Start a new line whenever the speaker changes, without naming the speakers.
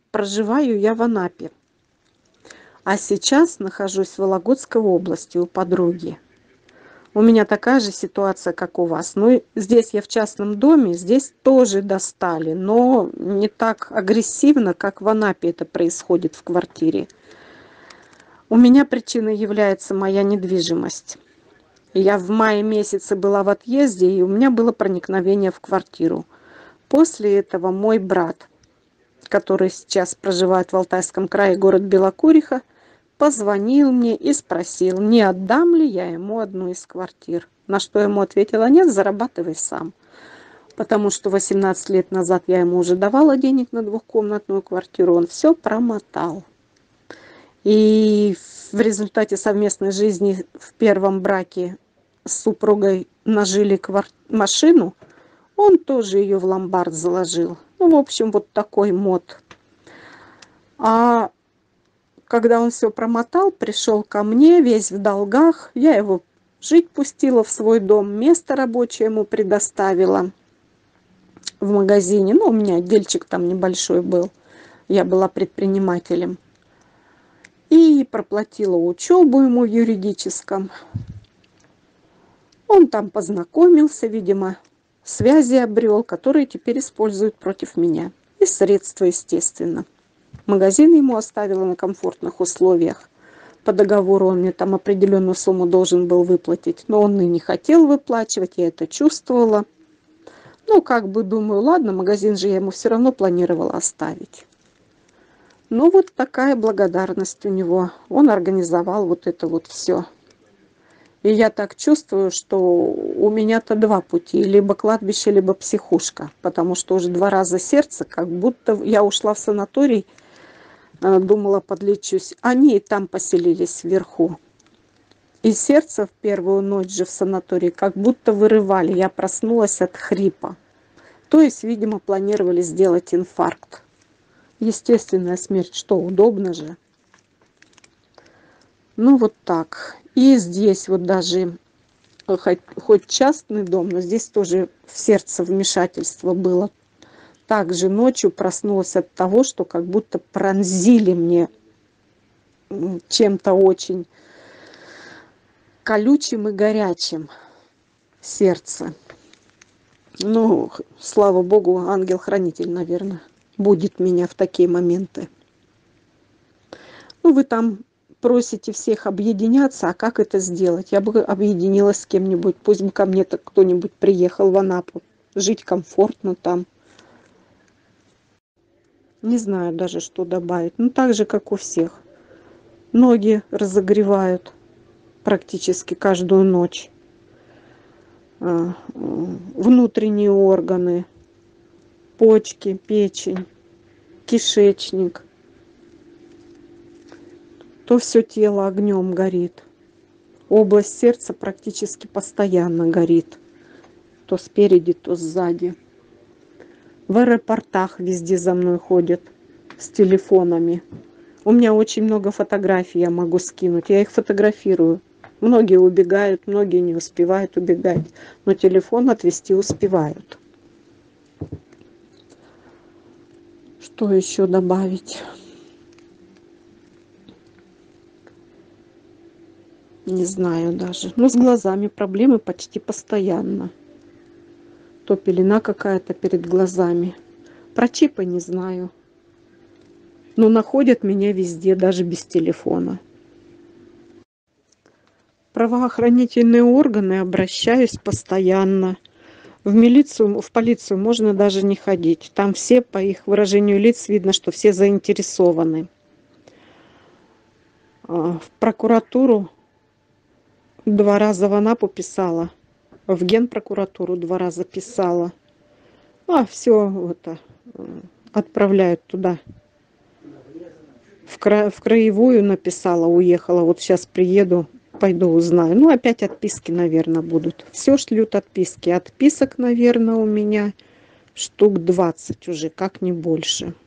проживаю я в Анапе, а сейчас нахожусь в Вологодской области у подруги. У меня такая же ситуация, как у вас. Ну, здесь я в частном доме, здесь тоже достали, но не так агрессивно, как в Анапе это происходит в квартире. У меня причиной является моя недвижимость. Я в мае месяце была в отъезде, и у меня было проникновение в квартиру. После этого мой брат, который сейчас проживает в Алтайском крае, город Белокуриха, позвонил мне и спросил, не отдам ли я ему одну из квартир. На что ему ответила: нет, зарабатывай сам. Потому что 18 лет назад я ему уже давала денег на двухкомнатную квартиру, он все промотал. И в результате совместной жизни в первом браке с супругой нажили машину, он тоже ее в ломбард заложил. Ну, в общем, вот такой мод. А когда он все промотал, пришел ко мне, весь в долгах. Я его жить пустила в свой дом, место рабочее ему предоставила в магазине. Ну, у меня отдельчик там небольшой был. Я была предпринимателем. И проплатила учебу ему в юридическом. Он там познакомился, видимо, связи обрел, которые теперь используют против меня. И средства, естественно. Магазин ему оставила на комфортных условиях. По договору он мне там определенную сумму должен был выплатить, но он и не хотел выплачивать, я это чувствовала. Ну, как бы думаю, ладно, магазин же я ему все равно планировала оставить. Ну, вот такая благодарность у него. Он организовал вот это вот все. И я так чувствую, что у меня-то два пути. Либо кладбище, либо психушка. Потому что уже 2 раза сердце, как будто я ушла в санаторий, думала, подлечусь. Они и там поселились вверху. И сердце в первую ночь же в санатории как будто вырывали. Я проснулась от хрипа. То есть, видимо, планировали сделать инфаркт. Естественная смерть, что удобно же. Ну, вот так. И здесь вот даже, хоть частный дом, но здесь тоже в сердце вмешательство было. Также ночью проснулась от того, что как будто пронзили мне чем-то очень колючим и горячим сердце. Ну, слава богу, ангел-хранитель, наверное, будет меня в такие моменты. Ну, вы там просите всех объединяться, а как это сделать? Я бы объединилась с кем-нибудь, пусть бы ко мне-то кто-нибудь приехал в Анапу, жить комфортно там. Не знаю даже, что добавить. Ну, так же, как у всех. Ноги разогревают практически каждую ночь. Внутренние органы, почки, печень, кишечник. То все тело огнем горит. Область сердца практически постоянно горит. То спереди, то сзади. В аэропортах везде за мной ходят с телефонами. У меня очень много фотографий я могу скинуть. Я их фотографирую. Многие убегают, многие не успевают убегать. Но телефон отвести успевают. Что еще добавить? Не знаю даже. Но с глазами проблемы почти постоянно. То пелена какая-то перед глазами. Про чипы не знаю. Но находят меня везде, даже без телефона. Правоохранительные органы обращаюсь постоянно. В милицию, в полицию можно даже не ходить. Там все, по их выражению лиц, видно, что все заинтересованы. В прокуратуру 2 раза в Анапу писала. В Генпрокуратуру 2 раза писала. А все это отправляют туда. В краевую написала, уехала. Вот сейчас приеду, пойду узнаю. Ну, опять отписки, наверное, будут. Все шлют отписки. Отписок, наверное, у меня штук 20 уже, как не больше.